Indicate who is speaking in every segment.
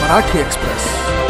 Speaker 1: Marathi express.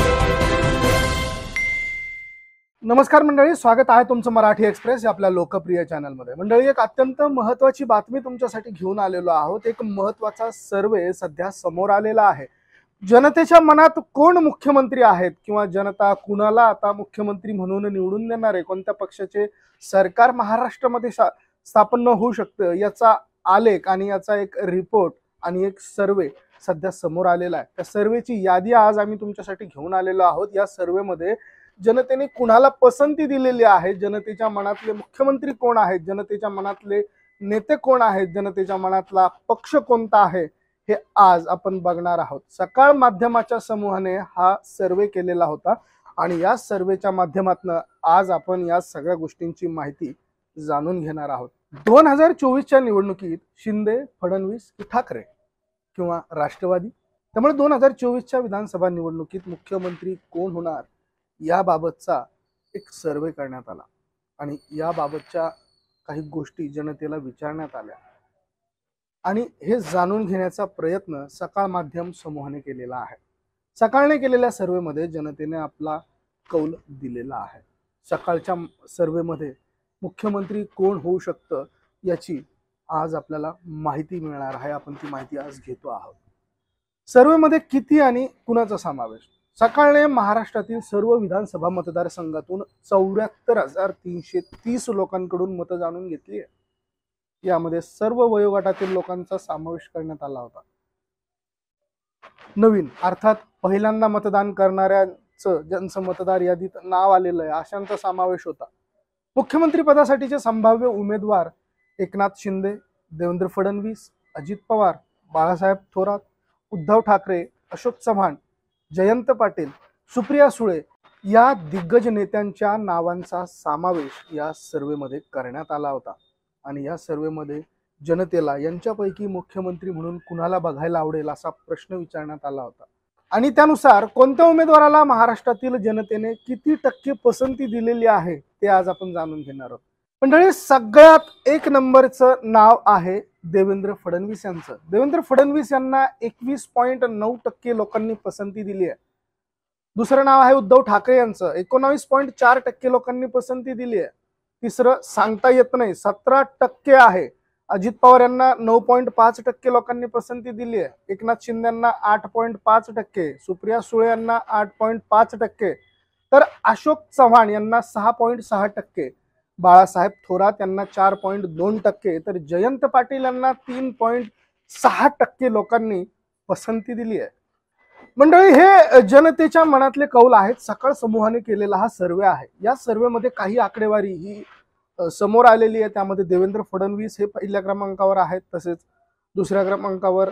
Speaker 1: नमस्कार मंडळी, स्वागत आहे तुमचं मराठी एक्सप्रेस या आपल्या लोकप्रिय चॅनलमध्ये। मंडळी, एक अत्यंत महत्त्वाची बातमी तुमच्यासाठी घेऊन आलेलो आहोत। एक महत्त्वाचा सर्वे सध्या समोर आलेला आहे। जनतेच्या मनात कोण मुख्यमंत्री आहेत किंवा जनता कुणाला आता मुख्यमंत्री म्हणून निवडून देणार आहे, कोणत्या पक्षाचे सरकार महाराष्ट्रामध्ये स्थापन होऊ शकतं, याचा आलेख आणि याचा एक रिपोर्ट आणि एक सर्वे सध्या समोर आलेला आहे। त्या सर्वेची यादी आज आम्ही तुमच्यासाठी घेऊन आलेलो आहोत। या सर्वेमध्ये जनतेने कुणाला पसंती दिलेली आहे, जनतेच्या मनातले मुख्यमंत्री कोण आहेत, जनतेच्या मनातले नेते कोण आहेत, जनतेच्या मनातला पक्ष कोणता आहे, हे आज आपण बघणार आहोत। सकाळ माध्यमाच्या समूहाने हा सर्वे केलेला होता आणि या सर्वेच्या माध्यमातून आज आपण या सगळ्या गोष्टींची माहिती जाणून घेणार आहोत। 2024च्या निवडणुकीत शिंदे, फडणवीस की ठाकरे किंवा राष्ट्रवादी, त्यामुळे 2024च्या विधानसभा निवडणुकीत मुख्यमंत्री कोण होणार याबाबतचा एक सर्वे करण्यात आला आणि याबाबतच्या काही गोष्टी जनतेला विचारण्यात आल्या आणि हे जाणून घेण्याचा प्रयत्न सकाळ माध्यम समूहाने केलेला आहे। सकाळने केलेल्या सर्वेमध्ये जनतेने आपला कौल दिलेला आहे। सकाळच्या सर्वेमध्ये मुख्यमंत्री कोण होऊ शकतं याची आज आपल्याला माहिती मिळणार आहे। आपण ती माहिती आज घेतो आहोत। सर्वेमध्ये किती आणि कुणाचा समावेश? सकाळने महाराष्ट्रातील सर्व विधानसभा मतदारसंघातून 74,330 लोकांकडून मत जाणून घेतली आहे। यामध्ये सर्व वयोगटातील लोकांचा समावेश करण्यात आला होता। नवीन अर्थात पहिल्यांदा मतदान करणाऱ्यांचं ज्यांचं मतदार यादीत नाव आलेलं आहे अशांचा समावेश होता। मुख्यमंत्री पदासाठीचे संभाव्य उमेदवार एकनाथ शिंदे, देवेंद्र फडणवीस, अजित पवार, बाळासाहेब थोरात, उद्धव ठाकरे, अशोक चव्हाण, जयंत पाटील, सुप्रिया सुळे या दिग्गज नेत्यांच्या नावांचा समावेश या सर्वेमध्ये करण्यात आला होता आणि या सर्वेमध्ये जनतेला यांच्यापैकी मुख्यमंत्री म्हणून कुणाला बघायला आवडेल असा प्रश्न विचारण्यात आला होता आणि त्यानुसार कोणत्या उमेदवाराला महाराष्ट्रातील जनतेने किती टक्के पसंती दिलेली आहे ते आज आपण जाणून घेणार आहोत। मंडळी, सगळ्यात एक नंबरचं नाव आहे देवेंद्र फडणवीस यांचं। देवेंद्र फडणवीस यांना 21.9% लोकांनी पसंती दिली आहे। दुसरं नाव आहे उद्धव ठाकरे यांचं, 19.4% लोकांनी पसंती दिली आहे। तिसरं सांगता येत नाही, 17% आहे। अजित पवार यांना 9.5% लोकांनी पसंती दिली आहे। एकनाथ शिंदे यांना 8.5%, सुप्रिया सुळे यांना 8.5%, तर अशोक चव्हाण यांना 6.6%, बाळासाहेब थोरात यांना 4.2%, तर जयंत पाटील यांना 3.6% लोकांनी पसंती दिली आहे। मंडळी, हे जनतेच्या मनातले कौल आहेत। सकाळ समूहाने केलेला हा सर्वे आहे। या सर्वेमध्ये काही आकडेवारी ही समोर आलेली आहे। त्यामध्ये देवेंद्र फडणवीस हे पहिल्या क्रमांकावर आहेत, तसेच दुसऱ्या क्रमांकावर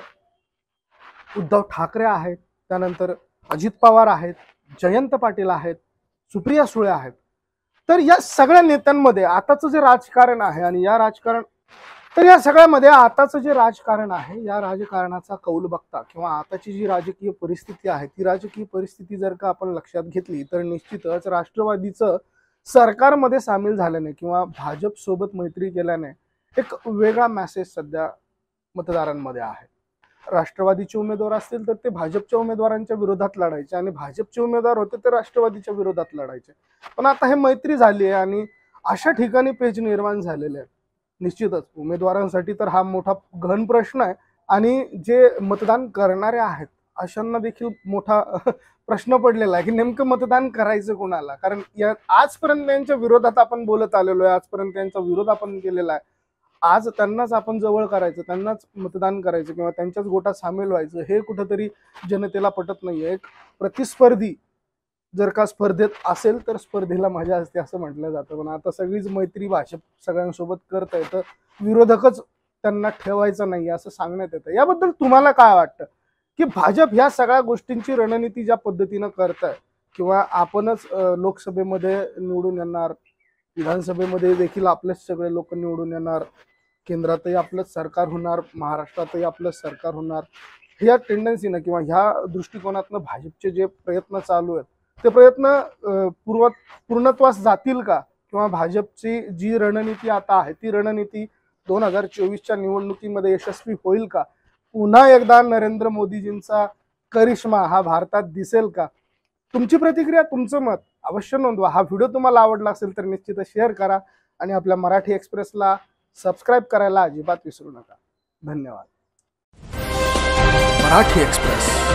Speaker 1: उद्धव ठाकरे आहेत, त्यानंतर अजित पवार आहेत, जयंत पाटील आहेत, सुप्रिया सुळे आहेत। तर या सगळ्या नेत्यांमध्ये आताचं जे राजकारण आहे आणि या सगळ्यामध्ये आताचं जे राजकारण आहे या राजकारणाचा कौल बघता किंवा आताची जी राजकीय परिस्थिती आहे ती राजकीय परिस्थिती जर का आपण लक्षात घेतली तर निश्चितच राष्ट्रवादीचं सरकारमध्ये सामील झाल्याने किंवा भाजप सोबत मैत्री केल्याने एक वेगळा मेसेज सध्या मतदारांमध्ये आहे। राष्ट्रवादीचे उमेदवार असतील तर ते भाजपच्या उमेदवारांच्या विरोधात लढायचे आणि भाजपचे उमेदवार होते तर राष्ट्रवादीच्या विरोधात लढायचे। पण आता हे मैत्री झाली आहे आणि अशा ठिकाणी पेच निर्माण झालेले आहे। निश्चितच उमेदवारांसाठी तर हा मोठा गहन प्रश्न आहे आणि जे मतदान करणारे आहेत अशांना देखील मोठा प्रश्न पडलेला आहे की नेमकं मतदान करायचं कोणाला। कारण या आजपर्यंत त्यांच्या विरोधात आपण बोलत आलेलो आहे, आजपर्यंत त्यांचा विरोध आपण केलेला आहे। आज त्यांनाच आपण जवळ करायचं, त्यांनाच मतदान करायचं किंवा त्यांच्याच गोटात सामील व्हायचं हे कुठंतरी जनतेला पटत नाहीये। एक प्रतिस्पर्धी जर का स्पर्धेत असेल तर स्पर्धेला मजा असते असं म्हटलं जातं, पण आता सगळीच मैत्री भाजप सगळ्यांसोबत करत आहे तर विरोधकच त्यांना ठेवायचं नाही असं सांगण्यात येतं। याबद्दल तुम्हाला काय वाटतं की भाजप ह्या सगळ्या गोष्टींची रणनीती ज्या पद्धतीनं करताय किंवा आपणच लोकसभेमध्ये निवडून येणार, विधानसभेमध्ये देखील आपलेच सगळे लोक निवडून येणार, केंद्रातही आपलंच सरकार होणार, महाराष्ट्रातही आपलंच सरकार होणार, ह्या टेंडन्सीनं किंवा ह्या दृष्टिकोनातनं भाजपचे जे प्रयत्न चालू आहेत ते प्रयत्न पूर्णत्वास जातील का किंवा भाजपची जी रणनीती आता आहे ती रणनीती 2024च्या निवडणुकीमध्ये यशस्वी होईल का? पुन्हा एकदा नरेंद्र मोदीजींचा करिश्मा हा भारतात दिसेल का? तुमची प्रतिक्रिया, तुमचं मत अवश्य नोंदवा. हा व्हिडिओ तुम्हाला आवडला असेल तर निश्चितच शेअर करा आणि आपल्या मराठी एक्सप्रेसला सबस्क्राईब करायला अजिबात विसरू नका. धन्यवाद. मराठी एक्सप्रेस.